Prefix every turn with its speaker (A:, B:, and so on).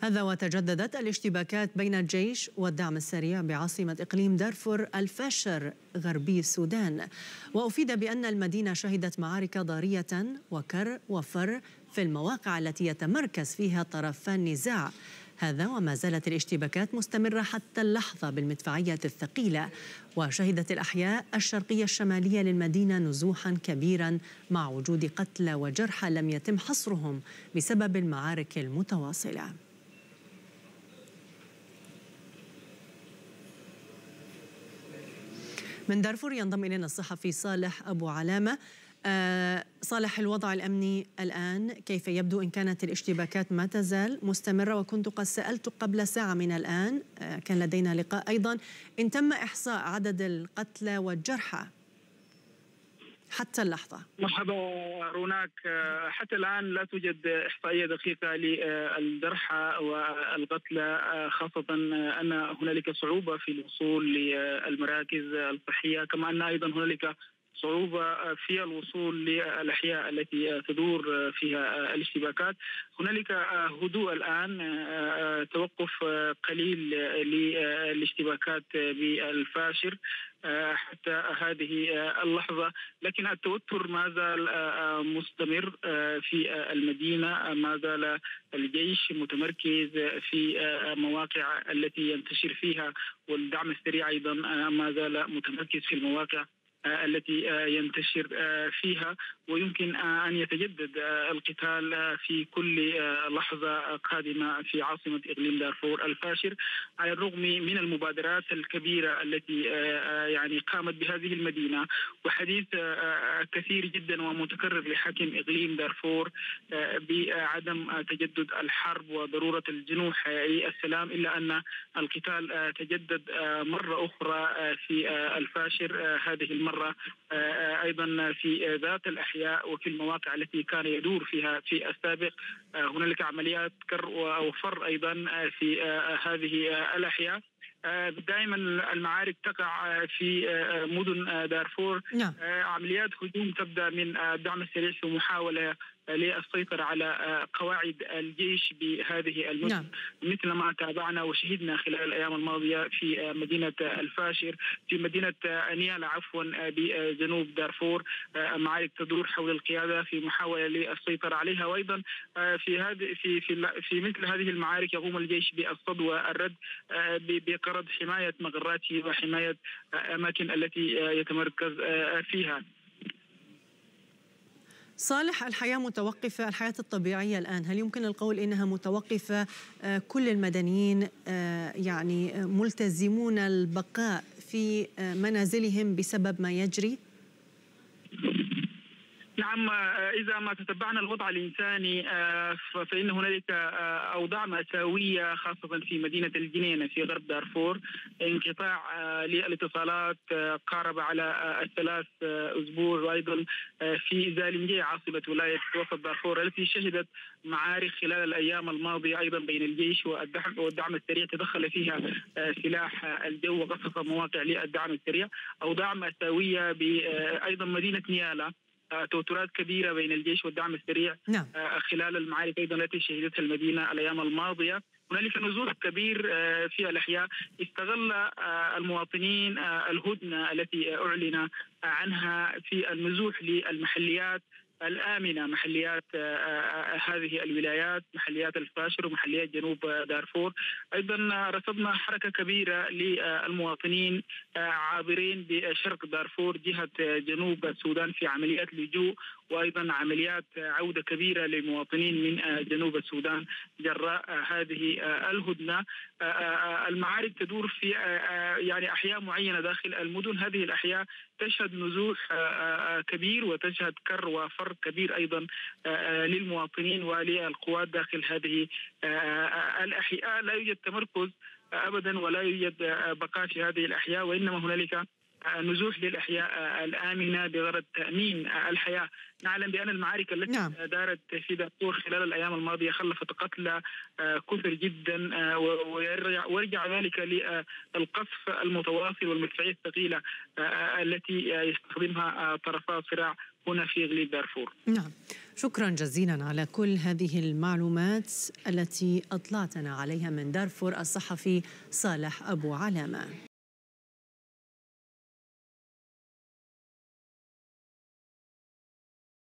A: هذا وتجددت الاشتباكات بين الجيش والدعم السريع بعاصمة إقليم دارفور الفاشر غربي السودان، وأفيد بأن المدينة شهدت معارك ضارية وكر وفر في المواقع التي يتمركز فيها طرفا النزاع. هذا وما زالت الاشتباكات مستمرة حتى اللحظة بالمدفعية الثقيلة، وشهدت الأحياء الشرقية الشمالية للمدينة نزوحا كبيرا مع وجود قتلى وجرحى لم يتم حصرهم بسبب المعارك المتواصلة. من دارفور ينضم إلينا الصحفي صالح أبو علامة. صالح، الوضع الأمني الآن كيف يبدو؟ إن كانت الاشتباكات ما تزال مستمرة، وكنت قد سألت قبل ساعة من الآن، كان لدينا لقاء أيضا، إن تم إحصاء عدد القتلى والجرحى حتى اللحظة.
B: مرحبا روناك، حتى الآن لا توجد إحصائية دقيقة للجرحى والقتلى، خاصة أن هنالك صعوبة في الوصول للمراكز الصحية، كما أن أيضا هنالك صعوبة في الوصول للأحياء التي تدور فيها الاشتباكات. هنالك هدوء الآن، توقف قليل للاشتباكات بالفاشر حتى هذه اللحظة، لكن التوتر ما زال مستمر في المدينة. ما زال الجيش متمركز في مواقع التي ينتشر فيها، والدعم السريع أيضا ما زال متمركز في المواقع التي ينتشر فيها، ويمكن أن يتجدد القتال في كل لحظة قادمة في عاصمة إقليم دارفور الفاشر، على الرغم من المبادرات الكبيرة التي يعني قامت بهذه المدينة، وحديث كثير جدا ومتكرر لحاكم إقليم دارفور بعدم تجدد الحرب وضرورة الجنوح للسلام، إلا أن القتال تجدد مرة أخرى في الفاشر، هذه المرة أيضا في ذات الأحياء وفي المواقع التي كان يدور فيها في السابق. هنالك عمليات كر وفر أيضا في هذه الأحياء. دائما المعارك تقع في مدن دارفور. عمليات هجوم تبدأ من الدعم السريع في محاولة للسيطرة على قواعد الجيش بهذه المدن، مثل ما تابعنا وشهدنا خلال الأيام الماضية في مدينة الفاشر، في مدينة نيالا بجنوب دارفور، معارك تدور حول القيادة في محاولة للسيطرة عليها. وأيضا في مثل هذه المعارك يقوم الجيش بالصد والرد بقرض حماية مغراته وحماية أماكن التي يتمركز فيها.
A: صالح، الحياة متوقفة، الحياة الطبيعية الآن، هل يمكن القول إنها متوقفة؟ كل المدنيين يعني ملتزمون البقاء في منازلهم بسبب ما يجري؟
B: نعم، إذا ما تتبعنا الوضع الإنساني فإن هنالك أوضاع مأساوية، خاصة في مدينة الجنينة في غرب دارفور. انقطاع للاتصالات قارب على 3 أسبوع، وأيضا في زالنجية عاصمة ولاية وسط دارفور التي شهدت معارك خلال الأيام الماضية أيضا بين الجيش والدعم السريع، تدخل فيها سلاح الجو وقصف مواقع للدعم السريع. أوضاع مأساوية بأيضا مدينة نيالا، توترات كبيرة بين الجيش والدعم السريع خلال المعارك أيضا التي شهدتها المدينة الأيام الماضية. هنالك نزوح كبير في الأحياء، استغل المواطنين الهدنة التي أعلن عنها في النزوح للمحليات الآمنة، محليات هذه الولايات، محليات الفاشر ومحليات جنوب دارفور. أيضا رصدنا حركة كبيرة للمواطنين عابرين بشرق دارفور جهة جنوب السودان في عمليات لجوء، وأيضا عمليات عودة كبيرة للمواطنين من جنوب السودان جراء هذه الهدنة. المعارك تدور في يعني أحياء معينة داخل المدن. هذه الأحياء تشهد نزوح كبير وتشهد كر وفر كبير أيضا للمواطنين وللقوات داخل هذه الأحياء. لا يوجد تمركز أبدا ولا يوجد بقاء في هذه الأحياء، وإنما هنالك نزوح للأحياء الآمنة بغرض تأمين الحياة. نعلم بأن المعارك التي دارت في دارفور خلال الأيام الماضية خلفت قتلى كثر جدا، ويرجع ذلك للقصف المتواصل والمدفعية الثقيلة التي يستخدمها طرفا الصراع هنا في إقليم دارفور.
A: شكرا جزيلا على كل هذه المعلومات التي أطلعتنا عليها من دارفور، الصحفي صالح أبو علامة.